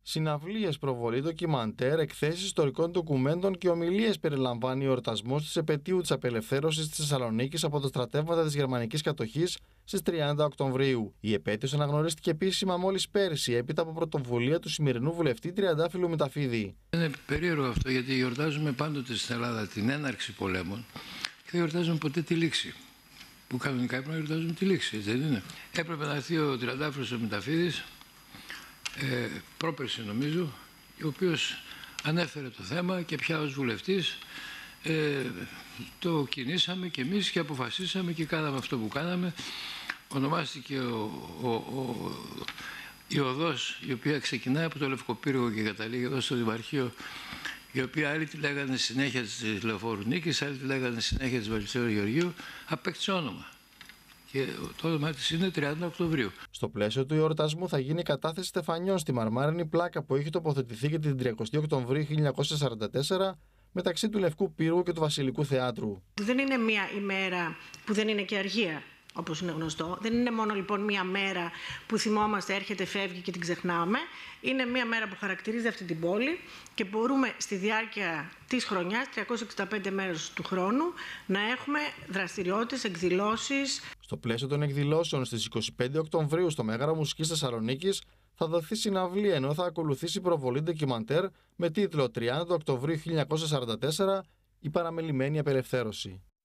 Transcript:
Συναυλίες, προβολή ντοκιμαντέρ, εκθέσεις ιστορικών ντοκουμέντων και ομιλίες περιλαμβάνει ο εορτασμός της επετείου της απελευθέρωσης της Θεσσαλονίκης από τα στρατεύματα της γερμανικής κατοχής στις 30 Οκτωβρίου. Η επέτειος αναγνωρίστηκε επίσημα μόλις πέρσι, έπειτα από πρωτοβουλία του σημερινού βουλευτή Τριαντάφυλλου Μηταφίδη. Είναι περίεργο αυτό, γιατί γιορτάζουμε πάντοτε στην Ελλάδα την έναρξη πολέμων και δεν γιορτάζουμε ποτέ τη λήξη. Που κανονικά πρέπει να γιορτάζουμε τη λήξη, έτσι δεν είναι? Έπρεπε να έρθει ο Τριαντάφυλλος ο Μηταφίδης, πρόπερση νομίζω, ο οποίος ανέφερε το θέμα και πια ως βουλευτής το κινήσαμε και εμείς και αποφασίσαμε και κάναμε αυτό που κάναμε. Ονομάστηκε η οδός, η οποία ξεκινάει από το Λευκοπύργο και καταλήγει εδώ στο Δημαρχείο, η οποία άλλοι τη λέγανε συνέχεια της Λεωφόρου Νίκης, άλλοι τη λέγανε συνέχεια της Βελισσέου Γεωργίου, απέκτησε όνομα. Και το όνομα της είναι 30 Οκτωβρίου. Στο πλαίσιο του εορτασμού θα γίνει κατάθεση στεφανιών στη μαρμάρινη πλάκα που έχει τοποθετηθεί για την 30 Οκτωβρίου 1944 μεταξύ του Λευκού Πύργου και του Βασιλικού Θεάτρου. Δεν είναι μία ημέρα που δεν είναι και αργία, όπως είναι γνωστό. Δεν είναι μόνο λοιπόν μία μέρα που θυμόμαστε, έρχεται, φεύγει και την ξεχνάμε. Είναι μία μέρα που χαρακτηρίζει αυτή την πόλη και μπορούμε στη διάρκεια της χρονιάς, 365 μέρες του χρόνου, να έχουμε δραστηριότητες, εκδηλώσεις. Στο πλαίσιο των εκδηλώσεων στις 25 Οκτωβρίου στο Μέγαρο Μουσικής Θεσσαλονίκης θα δοθεί συναυλία, ενώ θα ακολουθήσει προβολή ντοκιμαντέρ με τίτλο 30 Οκτωβρίου 1944 «Η παραμελημένη απελευθέρωση».